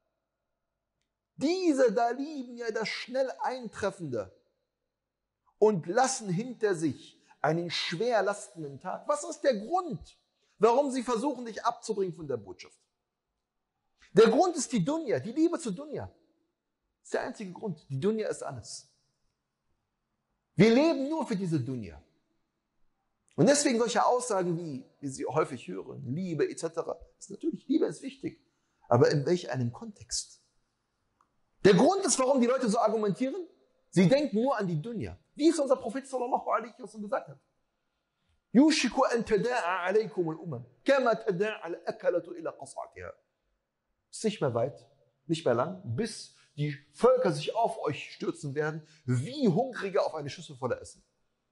Diese da lieben ja das schnell Eintreffende und lassen hinter sich einen schwer lastenden Tag. Was ist der Grund, warum sie versuchen, dich abzubringen von der Botschaft? Der Grund ist die Dunya, die Liebe zur Dunya. Das ist der einzige Grund. Die Dunya ist alles. Wir leben nur für diese Dunya. Und deswegen solche Aussagen, wie Sie häufig hören, Liebe etc. Ist natürlich, Liebe ist wichtig. Aber in welch einem Kontext? Der Grund ist, warum die Leute so argumentieren, sie denken nur an die Dunya. Wie es unser Prophet sallallahu alaihi wasallam gesagt hat. Yushiku an tada'a alaykum al-umam, kama tada'a al-akalatu ila qas'atiha. Ist nicht mehr weit, nicht mehr lang, bis die Völker sich auf euch stürzen werden, wie Hungrige auf eine Schüssel voller Essen.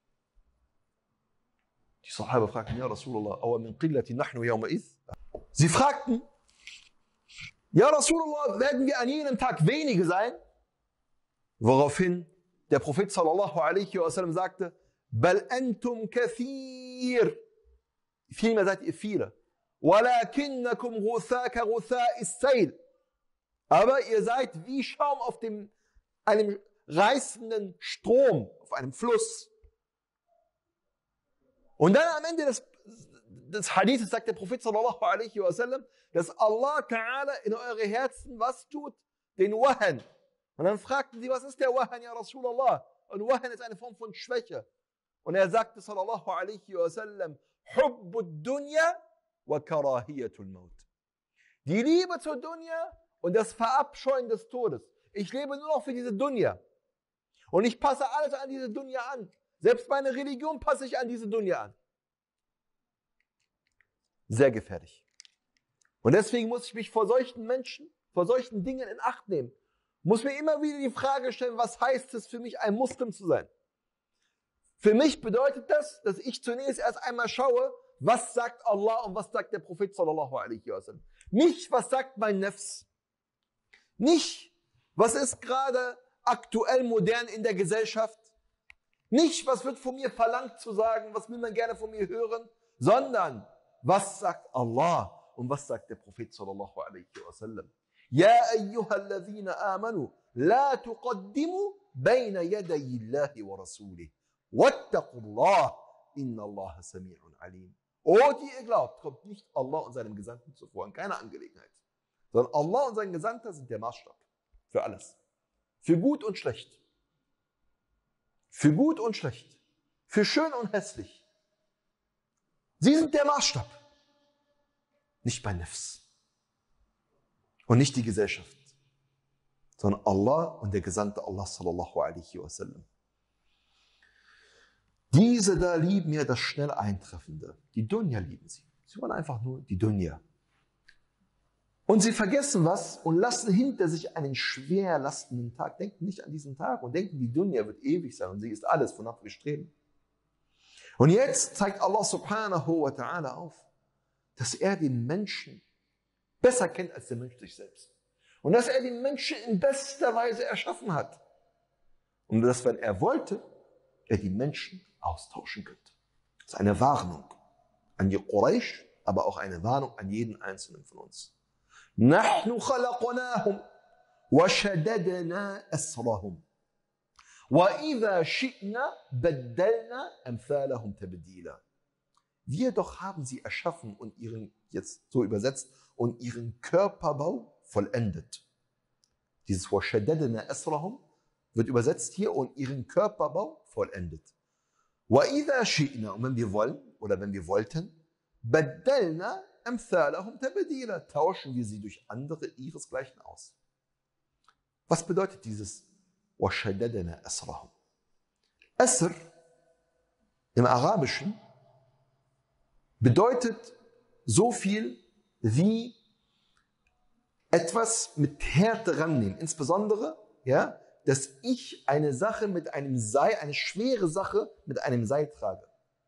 Die Sahaba fragten, ja Rasulullah, awa min qillati nahnu yawma idh? Sie fragten, ja Rasulullah, werden wir an jenem Tag wenige sein? Woraufhin der Prophet sallallahu alaihi wasallam sagte, bal antum kathir. Vielmehr seid ihr viele. Walakinnakum ghuthaka ghutha'is sayl. Aber ihr seid wie Schaum auf einem reißenden Strom, auf einem Fluss. Und dann am Ende des Hadithes sagt der Prophet sallallahu alaihi wasallam, dass Allah Ta'ala in eure Herzen was tut? Den Wahan. Und dann fragten sie, was ist der Wahan, ja Rasulallah? Und Wahan ist eine Form von Schwäche. Und er sagte sallallahu alaihi wasallam, Hubbud Dunya wa Karahiyatul Maut. Die Liebe zur Dunya und das Verabscheuen des Todes. Ich lebe nur noch für diese Dunya. Und ich passe alles an diese Dunya an. Selbst meine Religion passe ich an diese Dunya an. Sehr gefährlich. Und deswegen muss ich mich vor solchen Menschen, vor solchen Dingen in Acht nehmen. Muss mir immer wieder die Frage stellen, was heißt es für mich, ein Muslim zu sein? Für mich bedeutet das, dass ich zunächst erst einmal schaue, was sagt Allah und was sagt der Prophet sallallahu alaihi wasallam. Nicht, was sagt mein Nefs. Nicht, was ist gerade aktuell modern in der Gesellschaft. Nicht, was wird von mir verlangt zu sagen, was will man gerne von mir hören, sondern was sagt Allah und was sagt der Prophet sallallahu alaihi wasallam. Ya ayyuhalladhina amanu, la tuqaddimu bayna yadayi Allahi wa rasulih. Wattaqullah, inna Allah sami'un alim. O, die ihr glaubt, kommt nicht Allah und seinem Gesandten zuvor in keiner Angelegenheit. Sondern Allah und sein Gesandter sind der Maßstab für alles. Für gut und schlecht. Für gut und schlecht. Für schön und hässlich. Sie sind der Maßstab. Nicht bei Nefs. Und nicht die Gesellschaft. Sondern Allah und der Gesandte Allah sallallahu alaihi wasallam. Diese da lieben ja das schnell Eintreffende. Die Dunya lieben sie. Sie wollen einfach nur die Dunya. Und sie vergessen was und lassen hinter sich einen schwer lastenden Tag. Denken nicht an diesen Tag und denken, die Dunya wird ewig sein und sie ist alles, wonach wir streben. Und jetzt zeigt Allah subhanahu wa ta'ala auf, dass er den Menschen besser kennt als der Mensch sich selbst. Und dass er den Menschen in bester Weise erschaffen hat. Und dass, wenn er wollte, er die Menschen austauschen könnte. Das ist eine Warnung an die Quraysh, aber auch eine Warnung an jeden Einzelnen von uns. نحن خلقناهم وشددنا أسرهم وَإِذَا شِئْنَا بَدَّلْنَا أَمْثَالَهُمْ تَبْدِيلًا. Wir doch haben sie erschaffen und ihren, jetzt so übersetzt, und ihren Körperbau vollendet. Dieses وَشَدَّدْنَا أَسْرَهُمْ wird übersetzt hier und ihren Körperbau vollendet. وَإِذَا شِئْنَا, und wenn wir wollen oder wenn wir wollten, بَدَّلْنَا أَمْثَالَهُمْ تَبْدِيلًا, tauschen wir sie durch andere ihresgleichen aus. Was bedeutet dieses وَشَدَّدْنَا أَسْرَهُمْ? Asr im Arabischen bedeutet so viel wie etwas mit Härte rannehmen. Insbesondere, ja, dass ich eine Sache mit einem Seil, eine schwere Sache mit einem Seil trage.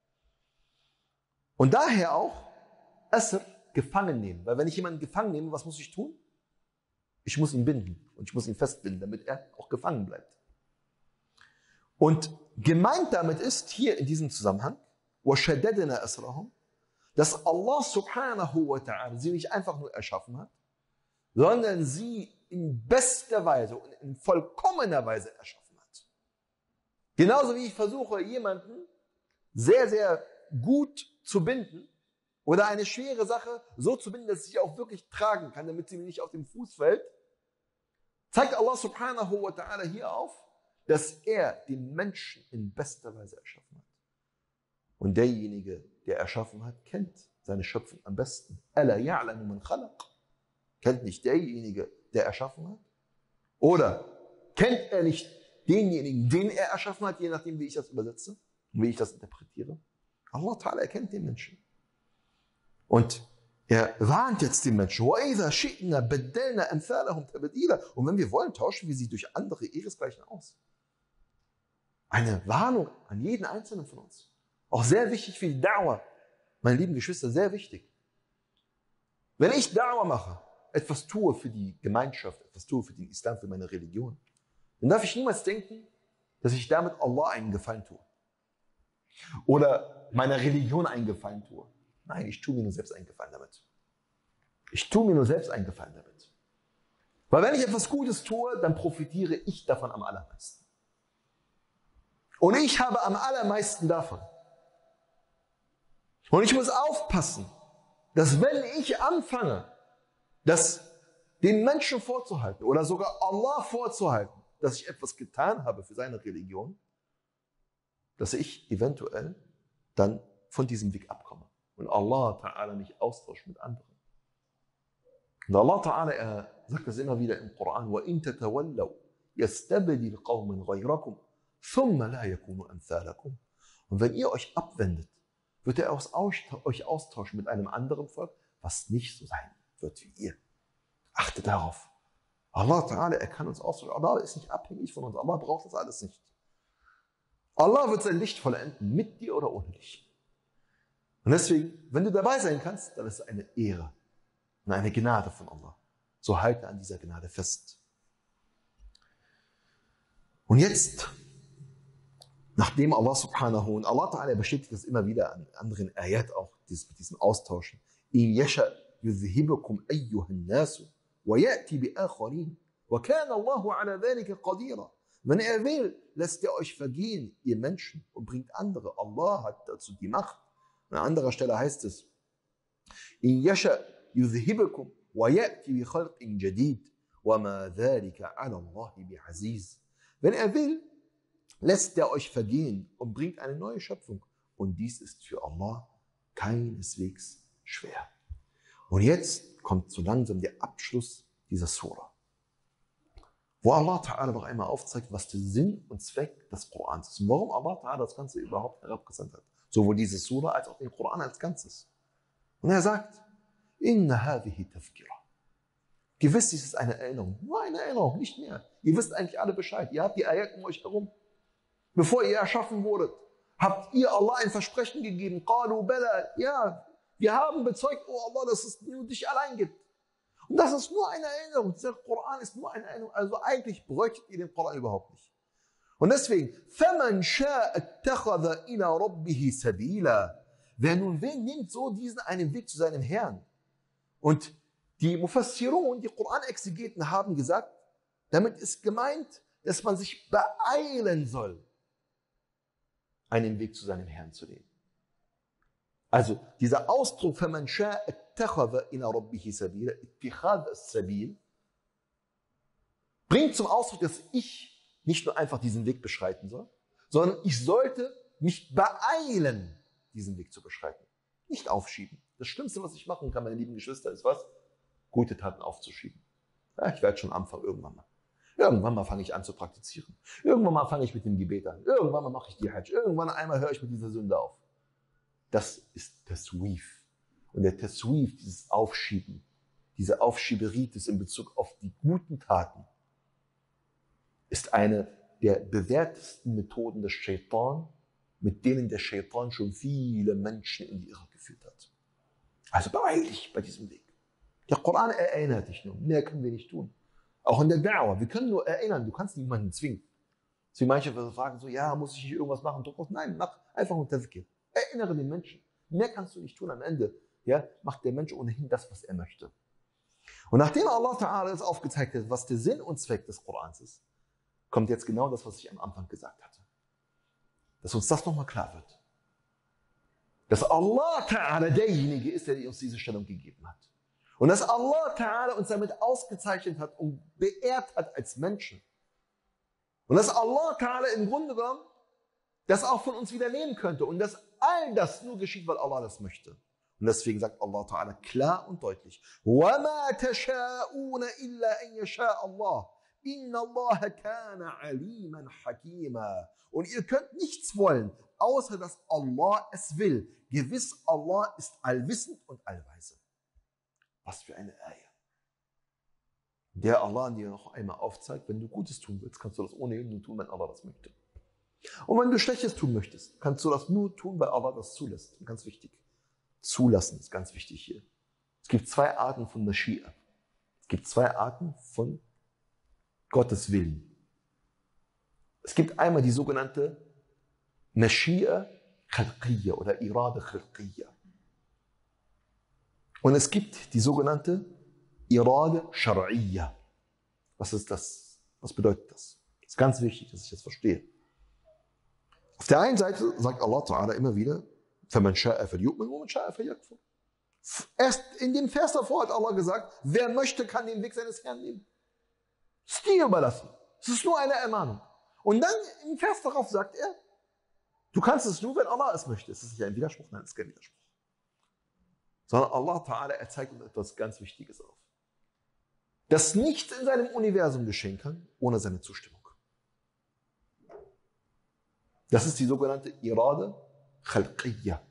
Und daher auch Asr, gefangen nehmen. Weil wenn ich jemanden gefangen nehme, was muss ich tun? Ich muss ihn binden und ich muss ihn festbinden, damit er auch gefangen bleibt. Und gemeint damit ist hier in diesem Zusammenhang, وَشَدَّدْنَا أَسْرَهُمْ, dass Allah subhanahu wa ta'ala sie nicht einfach nur erschaffen hat, sondern sie in bester Weise und in vollkommener Weise erschaffen hat. Genauso wie ich versuche, jemanden sehr, sehr gut zu binden oder eine schwere Sache so zu binden, dass ich sie auch wirklich tragen kann, damit sie mir nicht auf den Fuß fällt, zeigt Allah subhanahu wa ta'ala hier auf, dass er den Menschen in bester Weise erschaffen hat. Und derjenige, der erschaffen hat, kennt seine Schöpfung am besten. أَلَا يَعْلَمُ مَنْ خَلَقَ. Kennt nicht derjenige, der erschaffen hat? Oder kennt er nicht denjenigen, den er erschaffen hat, je nachdem, wie ich das übersetze und wie ich das interpretiere? Allah Ta'ala erkennt den Menschen. Und er warnt jetzt den Menschen. وَإِذَا شِئْنَا بَدَّلْنَا أَمْثَالَهُمْ تَبْدِيلًا. Und wenn wir wollen, tauschen wir sie durch andere ihresgleichen aus. Eine Warnung an jeden Einzelnen von uns. Auch sehr wichtig für die Da'wah. Meine lieben Geschwister, sehr wichtig. Wenn ich Da'wah mache, etwas tue für die Gemeinschaft, etwas tue für den Islam, für meine Religion, dann darf ich niemals denken, dass ich damit Allah einen Gefallen tue. Oder meiner Religion einen Gefallen tue. Nein, ich tue mir nur selbst einen Gefallen damit. Ich tue mir nur selbst einen Gefallen damit. Weil wenn ich etwas Gutes tue, dann profitiere ich davon am allermeisten. Und ich habe am allermeisten davon. Und ich muss aufpassen, dass wenn ich anfange, das den Menschen vorzuhalten oder sogar Allah vorzuhalten, dass ich etwas getan habe für seine Religion, dass ich eventuell dann von diesem Weg abkomme und Allah Ta'ala mich austauscht mit anderen. Und Allah Ta'ala, er sagt das immer wieder im Koran, وَإِن تَتَوَلَّوْا يَسْتَبْدِلْ قَوْمًا غَيْرَكُمْ ثُمَّ لَا يَكُونُوا أَمْثَالَكُمْ. Und wenn ihr euch abwendet, wird er euch austauschen mit einem anderen Volk, was nicht so sein wird wie ihr. Achtet darauf. Allah Ta'ala, er kann uns austauschen. Allah ist nicht abhängig von uns. Allah braucht das alles nicht. Allah wird sein Licht vollenden, mit dir oder ohne dich. Und deswegen, wenn du dabei sein kannst, dann ist es eine Ehre und eine Gnade von Allah. So halte an dieser Gnade fest. Und jetzt, nachdem Allah subhanahu und Allah Ta'ala bestätigt das immer wieder an anderen Ayat auch, mit diesem Austauschen. إِن يَشَأْ يُذْهِبَكُمْ أَيُّهَا النَّاسُ وَيَأْتِ بِآخَرِينَ وَكَانَ اللَّهُ عَلَى ذَلِكَ قَدِيرًا. Wenn er will, lässt er euch vergehen, ihr Menschen, und bringt andere. Allah hat dazu die Macht. An anderer Stelle heißt es, إِن يَشَأْ يُذْهِبَكُمْ وَيَأْتِ بِخَلْقٍ جَدِيدٍ وَمَا ذَلِكَ عَلَى اللَّهِ بِعَزِيزٍ. Wenn er will, lässt er euch vergehen und bringt eine neue Schöpfung. Und dies ist für Allah keineswegs schwer. Und jetzt kommt so langsam der Abschluss dieser Surah, wo Allah Ta'ala noch einmal aufzeigt, was der Sinn und Zweck des Korans ist und warum Allah Ta'ala das Ganze überhaupt herabgesandt hat. Sowohl diese Surah als auch den Koran als Ganzes. Und er sagt, Inna hadhihi tafkira. Gewiss, dies ist eine Erinnerung. Nur eine Erinnerung, nicht mehr. Ihr wisst eigentlich alle Bescheid. Ihr habt die Ayat um euch herum. Bevor ihr erschaffen wurdet, habt ihr Allah ein Versprechen gegeben. Qalu bala. Ja, wir haben bezeugt, oh Allah, dass es nur dich allein gibt. Und das ist nur eine Erinnerung. Der Koran ist nur eine Erinnerung. Also eigentlich bräuchtet ihr den Koran überhaupt nicht. Und deswegen, فَمَنْ شَاءَ اتَّخَذَ إِلَى رَبِّهِ سَبِيلًا. Wer nun will, nimmt so diesen einen Weg zu seinem Herrn. Und die Mufassirun, die Koranexegeten haben gesagt, damit ist gemeint, dass man sich beeilen soll, einen Weg zu seinem Herrn zu nehmen. Also dieser Ausdruck, فَمَنْ شَاءَ اتَّخَذَ إِلَى رَبِّهِ سَبِيلًا, اتِّخَاذَ السَّبِيل, bringt zum Ausdruck, dass ich nicht nur einfach diesen Weg beschreiten soll, sondern ich sollte mich beeilen, diesen Weg zu beschreiten. Nicht aufschieben. Das Schlimmste, was ich machen kann, meine lieben Geschwister, ist was? Gute Taten aufzuschieben. Ja, ich werde schon anfangen, irgendwann mal. Irgendwann mal fange ich an zu praktizieren. Irgendwann mal fange ich mit dem Gebet an. Irgendwann mal mache ich die Hajj. Irgendwann einmal höre ich mit dieser Sünde auf. Das ist Taswif. Und der Taswif, dieses Aufschieben, diese Aufschieberitis in Bezug auf die guten Taten, ist eine der bewährtesten Methoden des Shaitan, mit denen der Shaitan schon viele Menschen in die Irre geführt hat. Also beeil dich bei diesem Weg. Der Koran erinnert dich nur. Mehr können wir nicht tun. Auch in der Da'wah. Wir können nur erinnern. Du kannst niemanden zwingen. Deswegen manche fragen so, ja, muss ich irgendwas machen? Nein, mach einfach nur Tazkir. Erinnere den Menschen. Mehr kannst du nicht tun. Am Ende macht der Mensch ohnehin das, was er möchte. Und nachdem Allah Ta'ala es aufgezeigt hat, was der Sinn und Zweck des Korans ist, kommt jetzt genau das, was ich am Anfang gesagt hatte. Dass uns das nochmal klar wird. Dass Allah Ta'ala derjenige ist, der uns diese Stellung gegeben hat. Und dass Allah Ta'ala uns damit ausgezeichnet hat und beehrt hat als Menschen. Und dass Allah Ta'ala im Grunde genommen das auch von uns wieder nehmen könnte. Und dass all das nur geschieht, weil Allah das möchte. Und deswegen sagt Allah Ta'ala klar und deutlich: وَمَا تَشَاءُونَ إِلَّا أَن يَشَاءَ اللَّهُ إِنَّ اللَّهَ كَانَ عَلِيمًا حَكِيمًا. Und ihr könnt nichts wollen, außer dass Allah es will. Gewiss, Allah ist allwissend und allweise. Was für eine Ayah. Der Allah dir noch einmal aufzeigt, wenn du Gutes tun willst, kannst du das ohnehin nur tun, wenn Allah das möchte. Und wenn du Schlechtes tun möchtest, kannst du das nur tun, weil Allah das zulässt. Ganz wichtig. Zulassen ist ganz wichtig hier. Es gibt zwei Arten von Mashi'a. Es gibt zwei Arten von Gottes Willen. Es gibt einmal die sogenannte Mashi'a Khalqiyya oder Irada Khalqiyya. Und es gibt die sogenannte Irada Shar'iyya. Was ist das? Was bedeutet das? Das ist ganz wichtig, dass ich das verstehe. Auf der einen Seite sagt Allah Ta'ala immer wieder, فَمَنْ شَاءَ فَلْيُؤْمِنْ وَمَنْ شَاءَ فَلْيَكْفُرْ. Erst in dem Vers davor hat Allah gesagt, wer möchte, kann den Weg seines Herrn nehmen. Es ist dir überlassen. Es ist nur eine Ermahnung. Und dann im Vers darauf sagt er, du kannst es nur, wenn Allah es möchte. Es ist nicht ein Widerspruch, nein, es ist kein Widerspruch. Sondern Allah Ta'ala, er zeigt uns etwas ganz Wichtiges auf. Dass nichts in seinem Universum geschehen kann, ohne seine Zustimmung. Das ist die sogenannte Irada Khalqiyya.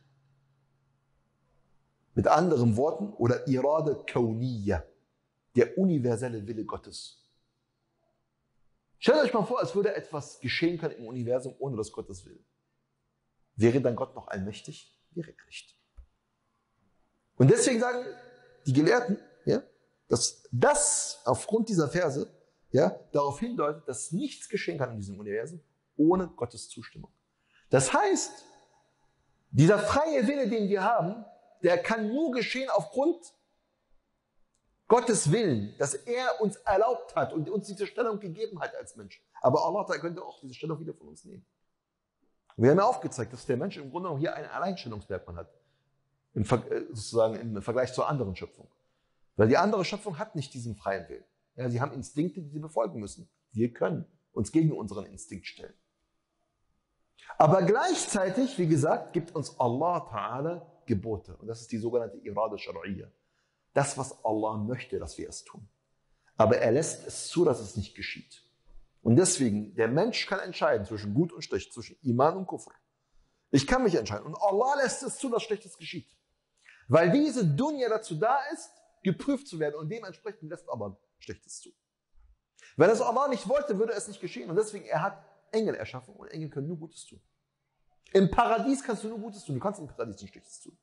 Mit anderen Worten, oder Irada Kauniyya, der universelle Wille Gottes. Stellt euch mal vor, als würde etwas geschehen können im Universum, ohne dass Gott das will. Wäre dann Gott noch allmächtig? Wäre er nicht. Und deswegen sagen die Gelehrten, dass das aufgrund dieser Verse darauf hindeutet, dass nichts geschehen kann in diesem Universum ohne Gottes Zustimmung. Das heißt, dieser freie Wille, den wir haben, der kann nur geschehen aufgrund Gottes Willen, dass er uns erlaubt hat und uns diese Stellung gegeben hat als Mensch. Aber Allah könnte auch diese Stellung wieder von uns nehmen. Wir haben ja aufgezeigt, dass der Mensch im Grunde genommen hier ein Alleinstellungsmerkmal hat. Sozusagen im Vergleich zur anderen Schöpfung. Weil die andere Schöpfung hat nicht diesen freien Willen. Ja, sie haben Instinkte, die sie befolgen müssen. Wir können uns gegen unseren Instinkt stellen. Aber gleichzeitig, wie gesagt, gibt uns Allah Ta'ala Gebote. Und das ist die sogenannte Irada Shar'iyya. Das, was Allah möchte, dass wir es tun. Aber er lässt es zu, dass es nicht geschieht. Und deswegen, der Mensch kann entscheiden zwischen Gut und Schlecht, zwischen Iman und Kufr. Ich kann mich entscheiden. Und Allah lässt es zu, dass Schlechtes geschieht. Weil diese Dunya dazu da ist, geprüft zu werden. Und dementsprechend lässt Allah Schlechtes zu. Wenn es Allah nicht wollte, würde es nicht geschehen. Und deswegen, er hat Engel erschaffen. Und Engel können nur Gutes tun. Im Paradies kannst du nur Gutes tun. Du kannst im Paradies nicht Schlechtes tun.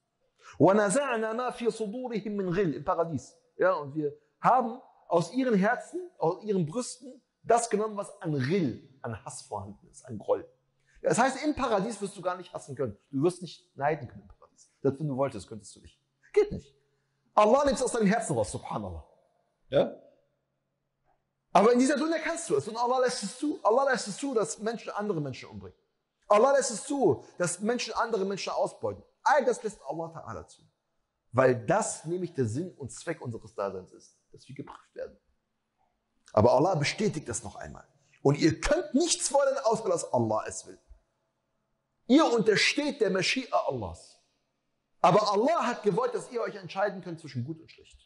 Im Paradies. Ja, und wir haben aus ihren Herzen, aus ihren Brüsten, das genommen, was an Rill, an Hass vorhanden ist, an Groll. Das heißt, im Paradies wirst du gar nicht hassen können. Du wirst nicht neiden können im Paradies. Selbst wenn du wolltest, könntest du nicht. Geht nicht. Allah nimmt es aus deinem Herzen raus, subhanallah. Ja? Aber in dieser Dunya kannst du es. Und Allah lässt es zu. Allah lässt es zu, dass Menschen andere Menschen umbringen. Allah lässt es zu, dass Menschen andere Menschen ausbeuten. All das lässt Allah Ta'ala zu. Weil das nämlich der Sinn und Zweck unseres Daseins ist, dass wir geprüft werden. Aber Allah bestätigt das noch einmal. Und ihr könnt nichts wollen, außer dass Allah es will. Ihr untersteht der Maschi'a Allahs. Aber Allah hat gewollt, dass ihr euch entscheiden könnt zwischen gut und schlecht.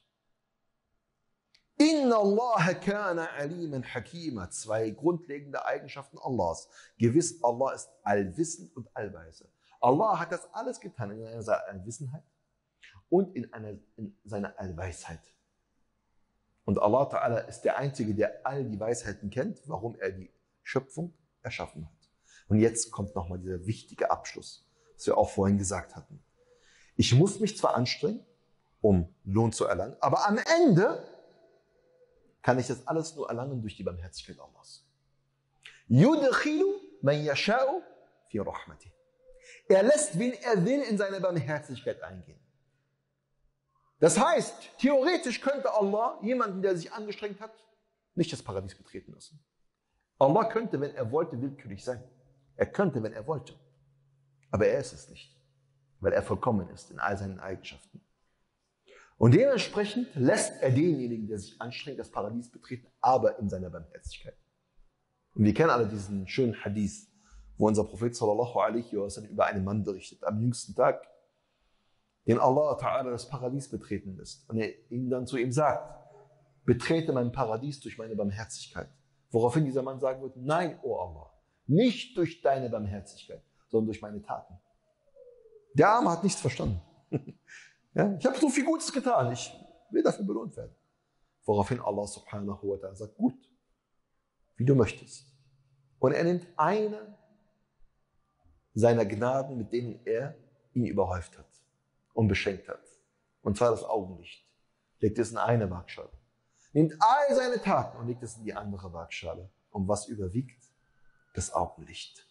Inna Allah kana aliman hakima. 2 grundlegende Eigenschaften Allahs. Gewiss, Allah ist allwissend und allweise. Allah hat das alles getan in seiner Allwissenheit und in seiner Allweisheit. Und Allah Ta'ala ist der Einzige, der all die Weisheiten kennt, warum er die Schöpfung erschaffen hat. Und jetzt kommt nochmal dieser wichtige Abschluss, was wir auch vorhin gesagt hatten. Ich muss mich zwar anstrengen, um Lohn zu erlangen, aber am Ende kann ich das alles nur erlangen durch die Barmherzigkeit Allahs. Yudkhilu man yasha'u fi rahmatih. Er lässt, wen er will, in seine Barmherzigkeit eingehen. Das heißt, theoretisch könnte Allah jemanden, der sich angestrengt hat, nicht das Paradies betreten lassen. Allah könnte, wenn er wollte, willkürlich sein. Er könnte, wenn er wollte. Aber er ist es nicht, weil er vollkommen ist in all seinen Eigenschaften. Und dementsprechend lässt er denjenigen, der sich anstrengt, das Paradies betreten, aber in seiner Barmherzigkeit. Und wir kennen alle diesen schönen Hadith, wo unser Prophet sallallahu alaihi wasallam über einen Mann berichtet, am jüngsten Tag, den Allah Ta'ala das Paradies betreten lässt. Und er ihm dann zu ihm sagt, betrete mein Paradies durch meine Barmherzigkeit. Woraufhin dieser Mann sagen wird, nein, oh Allah, nicht durch deine Barmherzigkeit, sondern durch meine Taten. Der Arme hat nichts verstanden. Ja, ich habe so viel Gutes getan, ich will dafür belohnt werden. Woraufhin Allah subhanahu wa ta'ala sagt, gut, wie du möchtest. Und er nimmt eine seiner Gnaden, mit denen er ihn überhäuft hat und beschenkt hat. Und zwar das Augenlicht. Legt es in eine Waagschale. Nimmt all seine Taten und legt es in die andere Waagschale. Und was überwiegt? Das Augenlicht.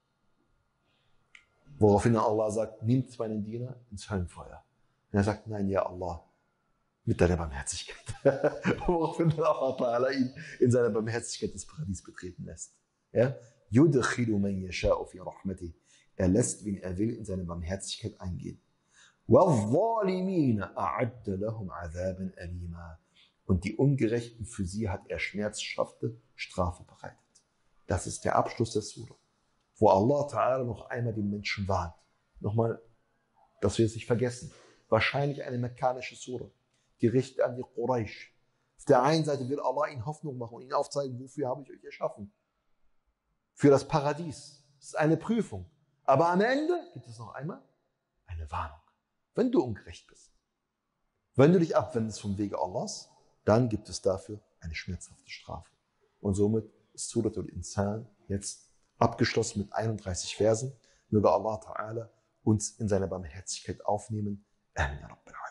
Woraufhin Allah sagt, nimmt meinen Diener ins Höllenfeuer. Und er sagt, nein, ja Allah, mit deiner Barmherzigkeit. Woraufhin Allah Ta'ala ihn in seiner Barmherzigkeit das Paradies betreten lässt. Ja? Yudkhilu man yasha'u fi rahmatih. Er lässt, wen er will, in seine Barmherzigkeit eingehen. وَالظَّالِمِينَ أَعَدَّ لَهُمْ عَذَابًا أَلِيمًا. Und die Ungerechten, für sie hat er schmerzhafte Strafe bereitet. Das ist der Abschluss der Sura, wo Allah Ta'ala noch einmal den Menschen warnt. Nochmal, dass wir es nicht vergessen. Wahrscheinlich eine mekkanische Sura, gerichtet an die Quraysh. Auf der einen Seite will Allah ihnen Hoffnung machen und ihnen aufzeigen, wofür habe ich euch erschaffen. Für das Paradies. Das ist eine Prüfung. Aber am Ende gibt es noch einmal eine Warnung. Wenn du ungerecht bist, wenn du dich abwendest vom Wege Allahs, dann gibt es dafür eine schmerzhafte Strafe. Und somit ist Suratul Insan jetzt abgeschlossen mit 31 Versen. Möge Allah Ta'ala uns in seiner Barmherzigkeit aufnehmen. Amen.